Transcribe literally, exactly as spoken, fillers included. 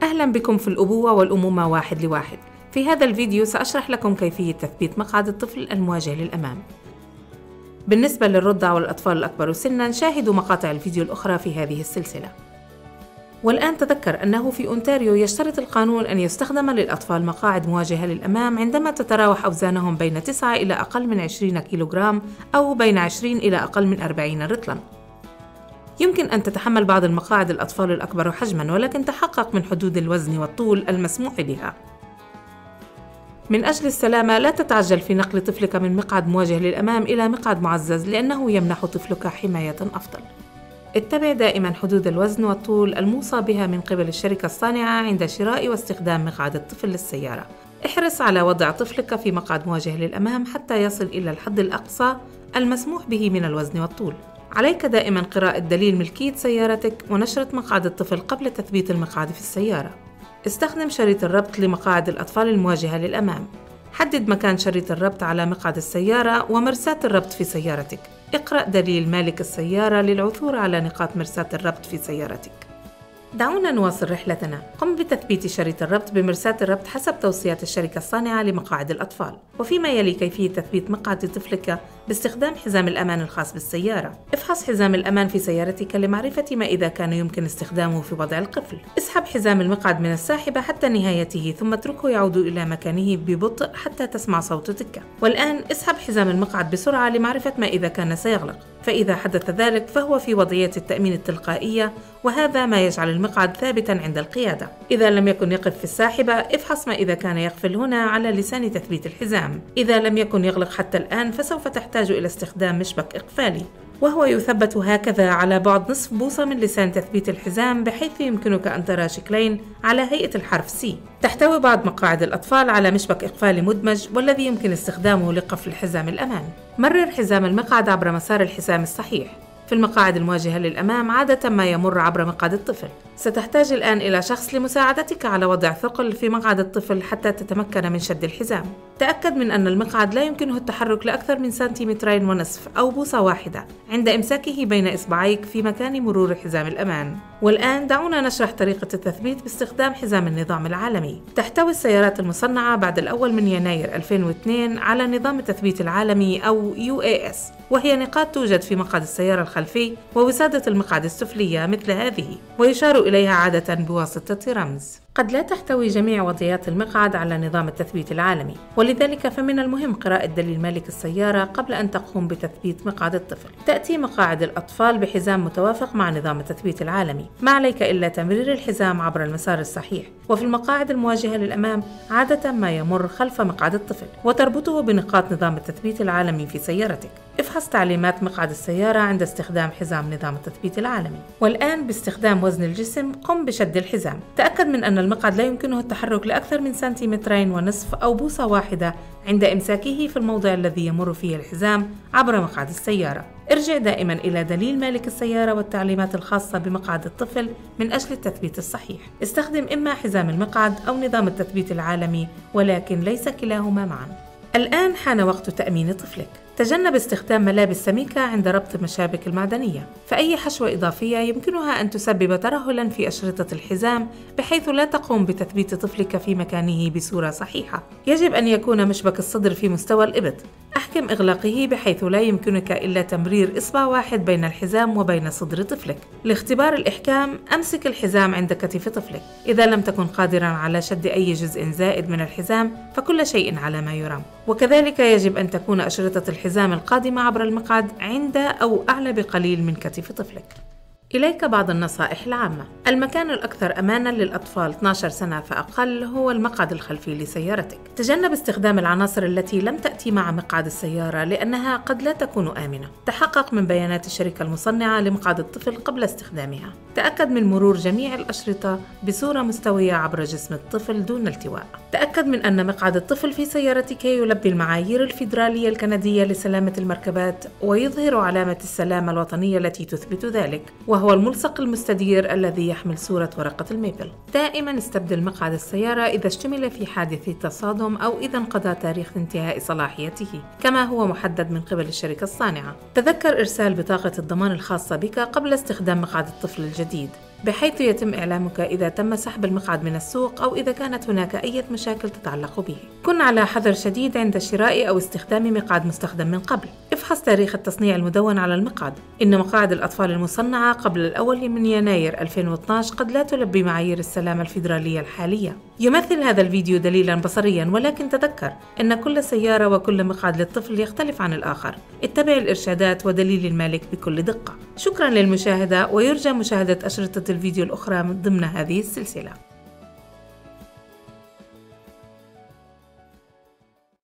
أهلا بكم في الأبوة والأمومة واحد لواحد. في هذا الفيديو سأشرح لكم كيفية تثبيت مقعد الطفل المواجه للأمام. بالنسبة للرضع والأطفال الأكبر سناً شاهدوا مقاطع الفيديو الأخرى في هذه السلسلة. والآن تذكر أنه في أونتاريو يشترط القانون أن يستخدم للأطفال مقاعد مواجهة للأمام عندما تتراوح أوزانهم بين تسعة إلى أقل من عشرين كيلوغرام أو بين عشرين إلى أقل من أربعين رطلاً. يمكن أن تتحمل بعض المقاعد الأطفال الأكبر حجماً، ولكن تحقق من حدود الوزن والطول المسموح بها. من أجل السلامة لا تتعجل في نقل طفلك من مقعد مواجه للأمام إلى مقعد معزز، لأنه يمنح طفلك حماية أفضل. اتبع دائماً حدود الوزن والطول الموصى بها من قبل الشركة الصانعة عند شراء واستخدام مقعد الطفل للسيارة. احرص على وضع طفلك في مقعد مواجه للأمام حتى يصل إلى الحد الأقصى المسموح به من الوزن والطول. عليك دائماً قراءة دليل ملكية سيارتك ونشرة مقعد الطفل قبل تثبيت المقعد في السيارة. استخدم شريط الربط لمقاعد الأطفال المواجهة للأمام. حدد مكان شريط الربط على مقعد السيارة ومرساة الربط في سيارتك. اقرأ دليل مالك السيارة للعثور على نقاط مرساة الربط في سيارتك. دعونا نواصل رحلتنا. قم بتثبيت شريط الربط بمرساة الربط حسب توصيات الشركة الصانعة لمقاعد الأطفال. وفيما يلي كيفية تثبيت مقعد طفلك باستخدام حزام الأمان الخاص بالسيارة. افحص حزام الأمان في سيارتك لمعرفة ما إذا كان يمكن استخدامه في وضع القفل. اسحب حزام المقعد من الساحبة حتى نهايته، ثم اتركه يعود إلى مكانه ببطء حتى تسمع صوت تكة. والآن اسحب حزام المقعد بسرعة لمعرفة ما إذا كان سيغلق، فإذا حدث ذلك فهو في وضعية التأمين التلقائية، وهذا ما يجعل المقعد ثابتاً عند القيادة. إذا لم يكن يقف في الساحبة افحص ما إذا كان يقفل هنا على لسان تثبيت الحزام. إذا لم يكن يغلق حتى الآن فسوف تحتاج إلى استخدام مشبك إقفالي، وهو يثبت هكذا على بعد نصف بوصة من لسان تثبيت الحزام، بحيث يمكنك أن ترى شكلين على هيئة الحرف سي. تحتوي بعض مقاعد الأطفال على مشبك إقفالي مدمج، والذي يمكن استخدامه لقفل حزام الأمان. مرر حزام المقعد عبر مسار الحزام الصحيح. في المقاعد المواجهة للأمام عادة ما يمر عبر مقعد الطفل. ستحتاج الآن إلى شخص لمساعدتك على وضع ثقل في مقعد الطفل حتى تتمكن من شد الحزام. تأكد من أن المقعد لا يمكنه التحرك لأكثر من سنتيمترين ونصف أو بوصة واحدة عند إمساكه بين إصبعيك في مكان مرور حزام الأمان. والآن دعونا نشرح طريقة التثبيت باستخدام حزام النظام العالمي. تحتوي السيارات المصنعة بعد الأول من يناير ألفين واثنين على نظام التثبيت العالمي أو يو إيه إس، وهي نقاط توجد في مقعد السيارة الخلفي ووسادة المقعد السفلية مثل هذه، ويشار إليها عادة بواسطة رمز. قد لا تحتوي جميع وضعيات المقعد على نظام التثبيت العالمي، ولذلك فمن المهم قراءة دليل مالك السيارة قبل أن تقوم بتثبيت مقعد الطفل. تأتي مقاعد الأطفال بحزام متوافق مع نظام التثبيت العالمي، ما عليك إلا تمرير الحزام عبر المسار الصحيح. وفي المقاعد المواجهة للأمام عادة ما يمر خلف مقعد الطفل، وتربطه بنقاط نظام التثبيت العالمي في سيارتك. افحص تعليمات مقعد السيارة عند استخدام حزام نظام التثبيت العالمي. والآن باستخدام وزن الجسم قم بشد الحزام. تأكد من أن المقعد لا يمكنه التحرك لأكثر من سنتيمترين ونصف أو بوصة واحدة عند إمساكه في الموضع الذي يمر فيه الحزام عبر مقعد السيارة. ارجع دائما إلى دليل مالك السيارة والتعليمات الخاصة بمقعد الطفل من أجل التثبيت الصحيح. استخدم إما حزام المقعد أو نظام التثبيت العالمي، ولكن ليس كلاهما معا. الآن حان وقت تأمين طفلك. تجنب استخدام ملابس سميكة عند ربط المشابك المعدنية، فأي حشوة إضافية يمكنها أن تسبب ترهلاً في أشرطة الحزام بحيث لا تقوم بتثبيت طفلك في مكانه بصورة صحيحة. يجب أن يكون مشبك الصدر في مستوى الإبط. أحكم إغلاقه بحيث لا يمكنك إلا تمرير إصبع واحد بين الحزام وبين صدر طفلك. لاختبار الإحكام أمسك الحزام عند كتف طفلك. إذا لم تكن قادراً على شد أي جزء زائد من الحزام فكل شيء على ما يرام. وكذلك يجب أن تكون أشرطة الحزام القادمة عبر المقعد عند أو أعلى بقليل من كتف طفلك. إليك بعض النصائح العامة. المكان الأكثر أماناً للأطفال اثنتي عشرة سنة فأقل هو المقعد الخلفي لسيارتك. تجنب استخدام العناصر التي لم تأتي مع مقعد السيارة لأنها قد لا تكون آمنة. تحقق من بيانات الشركة المصنعة لمقعد الطفل قبل استخدامها. تأكد من مرور جميع الأشرطة بصورة مستوية عبر جسم الطفل دون التواء. تأكد من أن مقعد الطفل في سيارتك يلبي المعايير الفيدرالية الكندية لسلامة المركبات ويظهر علامة السلامة الوطنية التي تثبت ذلك، وهو الملصق المستدير الذي يحمل صورة ورقة الميبل. دائما استبدل مقعد السيارة إذا اشتمل في حادث تصادم أو إذا انقضى تاريخ انتهاء صلاحيته كما هو محدد من قبل الشركة الصانعة. تذكر إرسال بطاقة الضمان الخاصة بك قبل استخدام مقعد الطفل الجديد. بحيث يتم إعلامك إذا تم سحب المقعد من السوق أو إذا كانت هناك أي مشاكل تتعلق به. كن على حذر شديد عند شراء أو استخدام مقعد مستخدم من قبل. افحص تاريخ التصنيع المدون على المقعد. إن مقاعد الأطفال المصنعة قبل الأول من يناير ألفين واثني عشر قد لا تلبي معايير السلامة الفيدرالية الحالية. يمثل هذا الفيديو دليلا بصريا، ولكن تذكر أن كل سيارة وكل مقعد للطفل يختلف عن الآخر. اتبع الإرشادات ودليل المالك بكل دقة. شكرا للمشاهدة، ويرجى مشاهدة أشرطة الفيديو الأخرى ضمن هذه السلسلة.